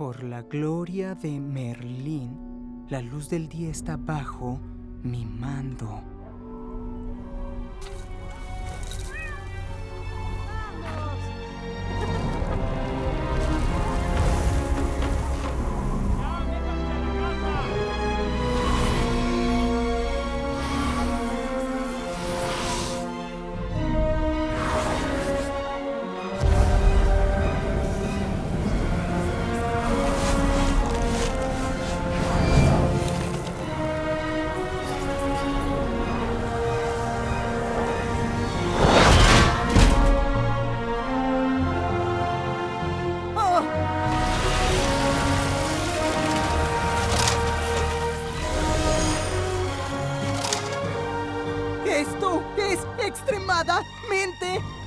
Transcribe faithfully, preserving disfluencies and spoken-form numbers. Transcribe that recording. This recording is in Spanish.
Por la gloria de Merlín, la luz del día está bajo mi mando. ¡Esto es extremadamente